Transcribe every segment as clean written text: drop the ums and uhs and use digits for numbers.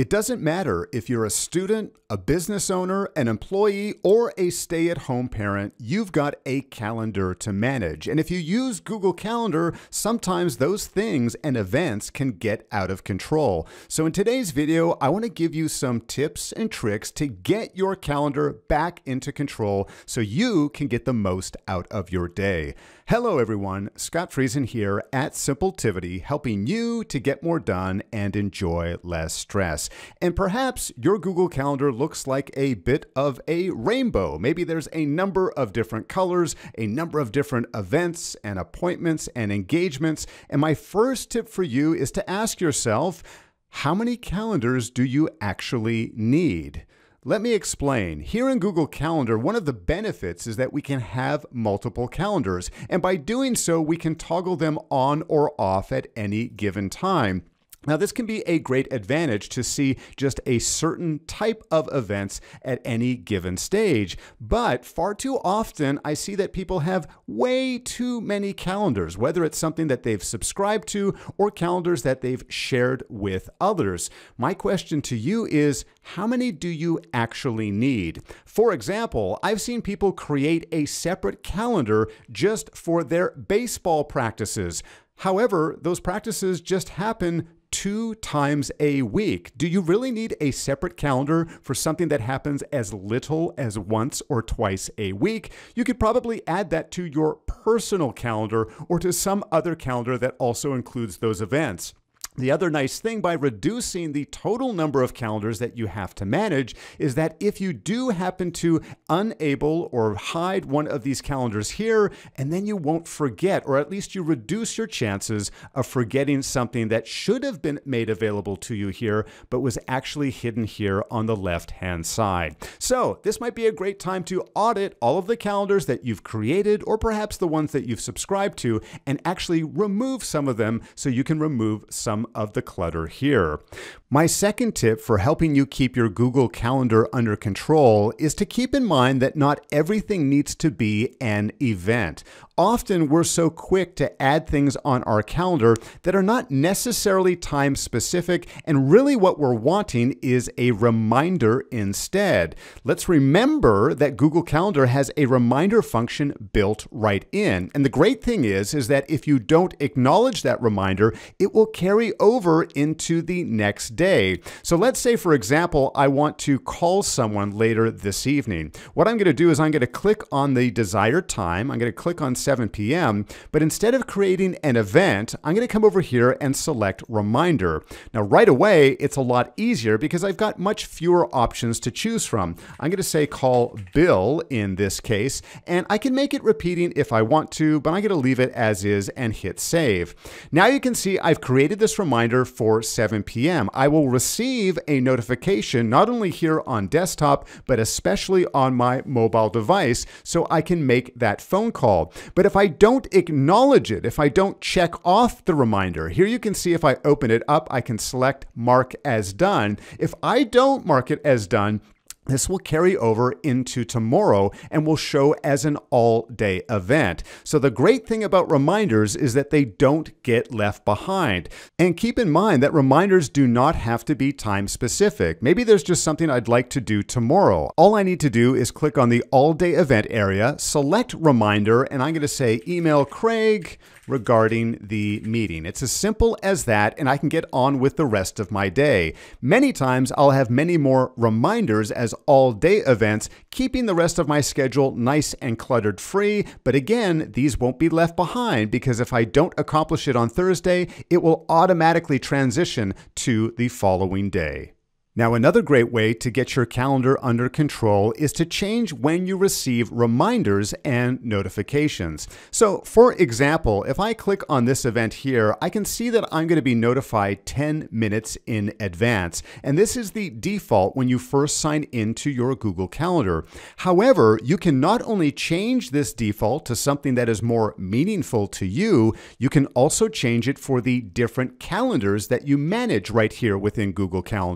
It doesn't matter if you're a student, a business owner, an employee, or a stay-at-home parent, you've got a calendar to manage. And if you use Google Calendar, sometimes those things and events can get out of control. So in today's video, I want to give you some tips and tricks to get your calendar back into control so you can get the most out of your day. Hello everyone, Scott Friesen here at Simpletivity, helping you to get more done and enjoy less stress. And perhaps your Google Calendar looks like a bit of a rainbow. Maybe there's a number of different colors, a number of different events and appointments and engagements. And my first tip for you is to ask yourself, how many calendars do you actually need? Let me explain. Here in Google Calendar, one of the benefits is that we can have multiple calendars. And by doing so, we can toggle them on or off at any given time. Now, this can be a great advantage to see just a certain type of events at any given stage. But far too often, I see that people have way too many calendars, whether it's something that they've subscribed to or calendars that they've shared with others. My question to you is, how many do you actually need? For example, I've seen people create a separate calendar just for their baseball practices. However, those practices just happen 2 times a week. Do you really need a separate calendar for something that happens as little as once or twice a week? You could probably add that to your personal calendar or to some other calendar that also includes those events. The other nice thing by reducing the total number of calendars that you have to manage is that if you do happen to unable or hide one of these calendars here, and then you won't forget, or at least you reduce your chances of forgetting something that should have been made available to you here, but was actually hidden here on the left-hand side. So this might be a great time to audit all of the calendars that you've created, or perhaps the ones that you've subscribed to, and actually remove some of them so you can remove some of the clutter here. My second tip for helping you keep your Google Calendar under control is to keep in mind that not everything needs to be an event. Often we're so quick to add things on our calendar that are not necessarily time specific, and really what we're wanting is a reminder instead. Let's remember that Google Calendar has a reminder function built right in. And the great thing is that if you don't acknowledge that reminder, it will carry over into the next day. So let's say, for example, I want to call someone later this evening. What I'm going to do is I'm going to click on the desired time. I'm going to click on 7 p.m. But instead of creating an event, I'm going to come over here and select reminder. Now, right away, it's a lot easier because I've got much fewer options to choose from. I'm going to say call Bill in this case, and I can make it repeating if I want to, but I'm going to leave it as is and hit save. Now you can see I've created this reminder for 7 p.m. I will receive a notification not only here on desktop, but especially on my mobile device, so I can make that phone call. But if I don't acknowledge it, if I don't check off the reminder, here you can see if I open it up, I can select mark as done. If I don't mark it as done, this will carry over into tomorrow and will show as an all-day event. So the great thing about reminders is that they don't get left behind. And keep in mind that reminders do not have to be time specific. Maybe there's just something I'd like to do tomorrow. All I need to do is click on the all-day event area, select reminder, and I'm going to say email Craig regarding the meeting. It's as simple as that, and I can get on with the rest of my day. Many times I'll have many more reminders as all-day events, keeping the rest of my schedule nice and cluttered free. But again, these won't be left behind because if I don't accomplish it on Thursday, it will automatically transition to the following day. Now, another great way to get your calendar under control is to change when you receive reminders and notifications. So, for example, if I click on this event here, I can see that I'm going to be notified 10 minutes in advance. And this is the default when you first sign into your Google Calendar. However, you can not only change this default to something that is more meaningful to you, you can also change it for the different calendars that you manage right here within Google Calendar.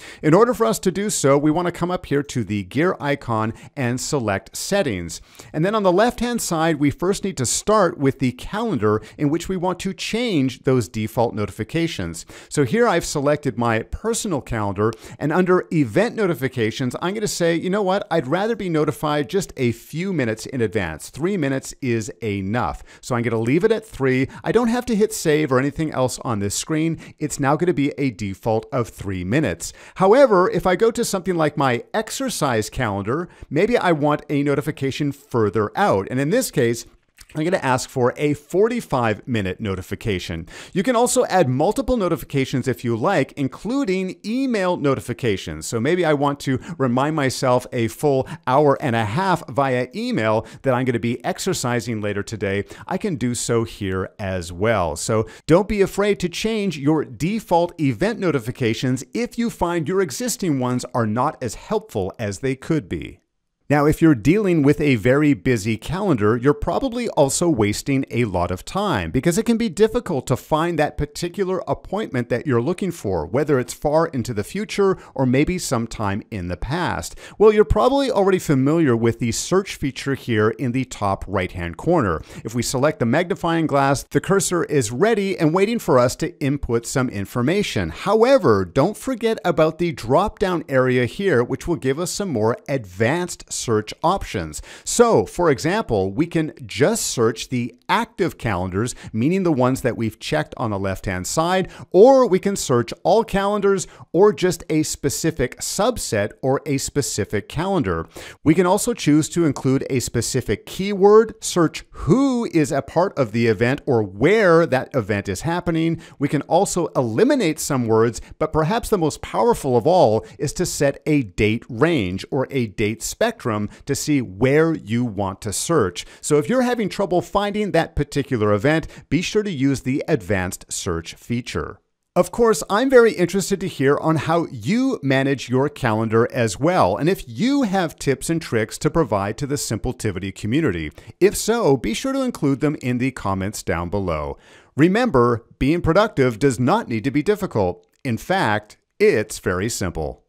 In order for us to do so, we want to come up here to the gear icon and select Settings. And then on the left-hand side, we first need to start with the calendar in which we want to change those default notifications. So here I've selected my personal calendar, and under event notifications, I'm going to say, you know what, I'd rather be notified just a few minutes in advance. 3 minutes is enough. So I'm going to leave it at 3. I don't have to hit save or anything else on this screen. It's now going to be a default of 3 minutes. However, if I go to something like my exercise calendar, maybe I want a notification further out. And in this case, I'm going to ask for a 45-minute notification. You can also add multiple notifications if you like, including email notifications. So maybe I want to remind myself a full hour and a half via email that I'm going to be exercising later today. I can do so here as well. So don't be afraid to change your default event notifications if you find your existing ones are not as helpful as they could be. Now, if you're dealing with a very busy calendar, you're probably also wasting a lot of time because it can be difficult to find that particular appointment that you're looking for, whether it's far into the future or maybe sometime in the past. Well, you're probably already familiar with the search feature here in the top right-hand corner. If we select the magnifying glass, the cursor is ready and waiting for us to input some information. However, don't forget about the drop-down area here, which will give us some more advanced search options. So, for example, we can just search the active calendars, meaning the ones that we've checked on the left-hand side, or we can search all calendars or just a specific subset or a specific calendar. We can also choose to include a specific keyword, search who is a part of the event or where that event is happening. We can also eliminate some words, but perhaps the most powerful of all is to set a date range or a date spectrum to see where you want to search. So if you're having trouble finding that particular event, be sure to use the advanced search feature. Of course, I'm very interested to hear on how you manage your calendar as well, and if you have tips and tricks to provide to the Simpletivity community. If so, be sure to include them in the comments down below. Remember, being productive does not need to be difficult. In fact, it's very simple.